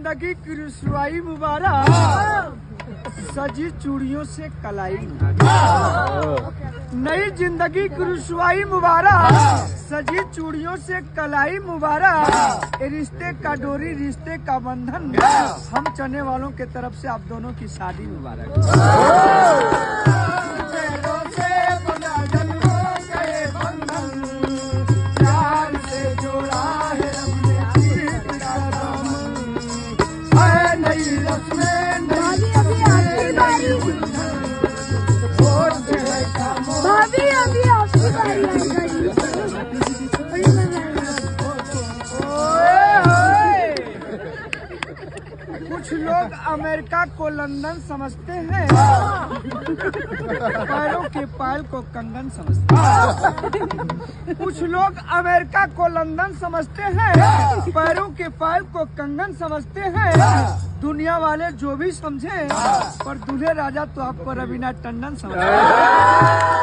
जिंदगी की रुसवाई मुबारक, सजी चूड़ियों से कलाई मुबारक। नई जिंदगी की रुसवाई मुबारक, सजी चूड़ियों से कलाई मुबारक। रिश्ते का डोरी रिश्ते का बंधन, हम चने वालों के तरफ से आप दोनों की शादी मुबारक। भाभी अभी आपकी बारी आ गई। कुछ लोग अमेरिका को लंदन समझते हैं, पैरों के पायल को कंगन समझते हैं। कुछ लोग अमेरिका को लंदन समझते हैं, पैरों के पायल को कंगन समझते हैं। दुनिया वाले जो भी समझे, पर दूल्हे राजा तो आपको रवीना टंडन समझते हैं।